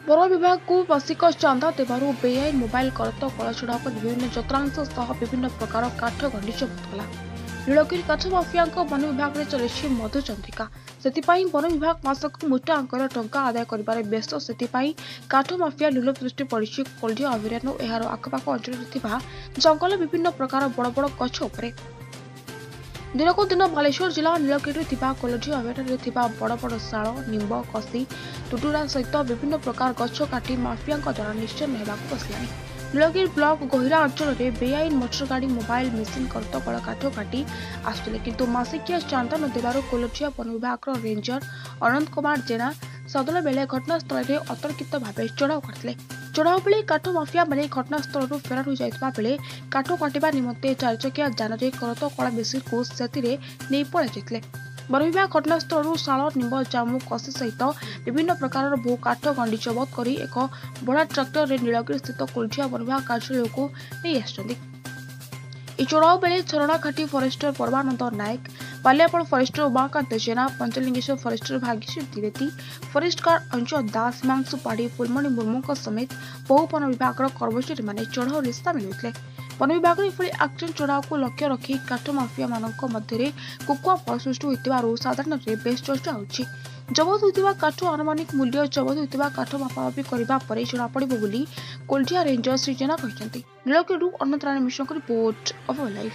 One विभाग को वार्षिक चांदा देवारू बेआईन मोबाइल करत कलाछड़ा विभिन्न यंत्रांश सह विभिन्न प्रकार काठ गंडी जब्त कला। नीलगिरी काठ माफिया वन विभाग में चली मधुचंद्रिका से वन विभाग मासक मोटा अंकर टंका आदाय कर व्यस्त से काठ माफिया लुल दृष्टि पड़ी कोल्डिया अभियान और यार आखपाख अंचल जंगल विभिन्न प्रकार बड़ बड़ गछ उपरे दिन को दिन बालेश्वर जिला नीलगिरी कोलझी अभयारण्य बड़ बड़ शाल निंब कसी टुटुरा सहित विभिन्न प्रकार गछ काटी माफिया द्वारा निश्चय होगा बसला। नीलगिरी ब्लॉक गोहिरा अंचल में बेआईन मोटर गाड़ी मोबाइल मेसीन करत कल काठ काटी आसुले किंतु मासिकिया चांदा न देवार कोलझिया वन विभाग रेंजर अनंत कुमार जेना सदन बेले घटनास्थल में अतर्कित भाव चढ़ाऊ करते। चढ़ाऊ बेले काठ माफिया मैंने घटनास्थल फेरार हो जाता बेले काठ काटा निमंते 4 चकिया जान करत कला मेसीन को से पड़ जाते। वन विभाग घटनास्थल शाल निंब जामु कसी सहित विभिन्न प्रकार बहु काठ गंडी जबत कर एक बड़ा ट्राक्टर रे नीलगिरी स्थित कोल्झिया वन विभाग कार्यालय को नहीं आसुच्चंदी। चढ़ाऊ बेले झरणाघाटी फरेस्टर परमानंद नायक बालियापड़ forester Umakant Jena Panchalingeswar forester Bhagyashree Dwivedi forest guard Anjan Das Himanshu Padhi Phulmani Murmu समेत बहु वन विभाग कर्मचारी माने चढ़ाऊ में सामिल होते। वन विभाग एक्शन चढ़ाऊ को लक्ष्य रखी काठ माफिया मध्य कुकुआ फल सृष्टि होता साधारण बेस चर्चा होछि। जबत होता काठ आनुमानिक मूल्य जबत होता काठ मापामापी करने जमापड़ कोल्झिया रेंजर श्री जेना कहते। नीलगिरी अनंत राणी मिश्र को रिपोर्ट अवर लाइफ।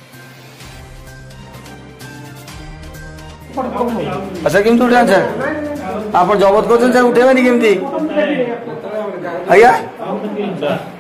अच्छा केमती उठा आप जबत कर उठेबे केमती आज्ञा